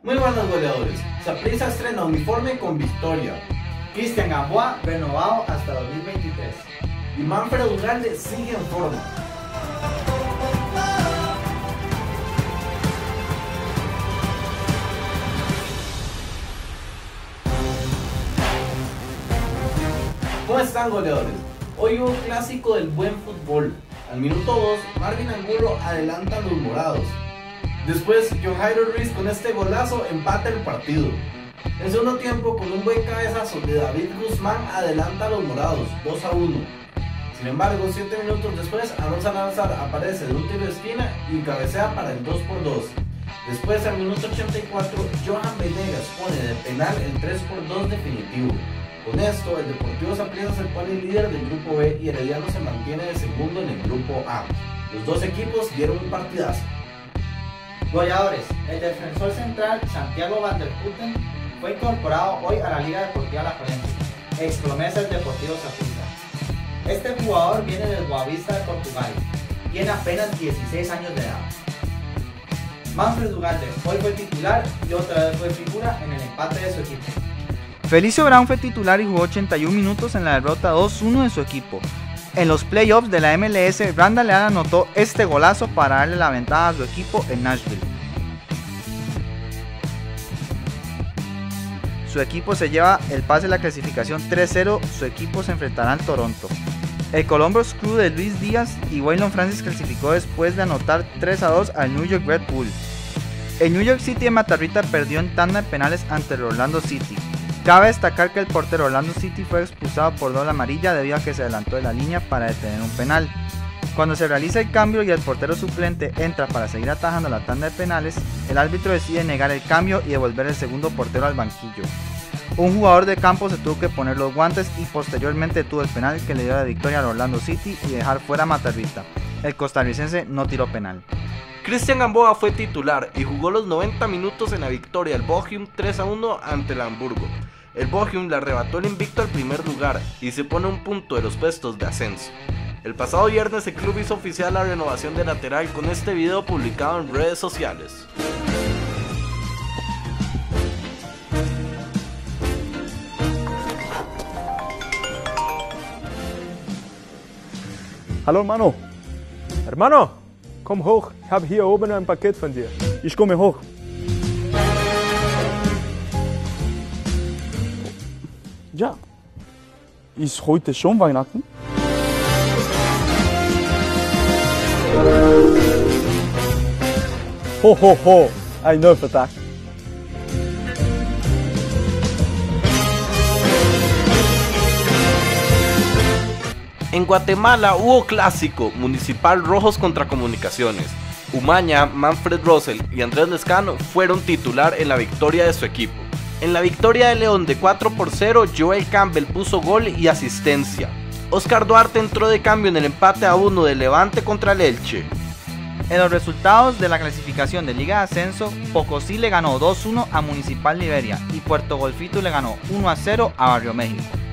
Muy buenos goleadores. Saprissa estrena uniforme con victoria. Cristian Gamboa renovado hasta 2023. Y Manfred Ugalde sigue en forma. ¿Cómo están, goleadores? Hoy hubo un clásico del buen fútbol. Al minuto 2, Marvin Angulo adelanta a los morados. Después, John Jairo Ruiz con este golazo empata el partido. En segundo tiempo, con un buen cabezazo de David Guzmán, adelanta a los morados, 2-1. Sin embargo, 7 minutos después, Aaron Salazar aparece de un tiro de esquina y cabecea para el 2-2. Después, al minuto 84, Johan Venegas pone de penal el 3-2 definitivo. Con esto, el Deportivo Saprissa se pone líder del grupo B y Herediano se mantiene de segundo en el grupo A. Los dos equipos dieron un partidazo. Goleadores, el defensor central Santiago Van der Putten fue incorporado hoy a la Liga Deportiva La Juelense, ex promesa del Deportivo Saprissa. Este jugador viene del Boavista de Portugal, tiene apenas 16 años de edad. Manfred Ugalde hoy fue titular y otra vez fue figura en el empate de su equipo. Felicio Brown fue titular y jugó 81 minutos en la derrota 2-1 de su equipo. En los playoffs de la MLS, Randall Leal anotó este golazo para darle la ventaja a su equipo en Nashville. Su equipo se lleva el pase de la clasificación 3-0, su equipo se enfrentará al Toronto. El Columbus Crew de Luis Díaz y Waylon Francis clasificó después de anotar 3-2 al New York Red Bull. El New York City de Matarrita perdió en tanda de penales ante el Orlando City. Cabe destacar que el portero Orlando City fue expulsado por doble amarilla debido a que se adelantó de la línea para detener un penal. Cuando se realiza el cambio y el portero suplente entra para seguir atajando la tanda de penales, el árbitro decide negar el cambio y devolver el segundo portero al banquillo. Un jugador de campo se tuvo que poner los guantes y posteriormente tuvo el penal que le dio la victoria al Orlando City y dejar fuera a Matarrita. El costarricense no tiró penal. Cristian Gamboa fue titular y jugó los 90 minutos en la victoria del Bochum 3-1 ante el Hamburgo. El Bochum le arrebató el invicto al primer lugar y se pone a un punto de los puestos de ascenso. El pasado viernes el club hizo oficial la renovación de lateral con este video publicado en redes sociales. Hallo Mano. Hermano, komm hoch, ich habe hier oben ein Paket von dir. Ich komme hoch. Ja, ist heute schon Weihnachten? Ho ho ho, ein neuer Tag. En Guatemala hubo clásico municipal Rojos contra Comunicaciones. Umaña, Manfred Rosell y Andrés Lescano fueron titular en la victoria de su equipo. En la victoria de León de 4-0, Joel Campbell puso gol y asistencia. Oscar Duarte entró de cambio en el empate a 1 de Levante contra el Elche. En los resultados de la clasificación de Liga de Ascenso, Pocosí le ganó 2-1 a Municipal Liberia y Puerto Golfito le ganó 1-0 a Barrio México.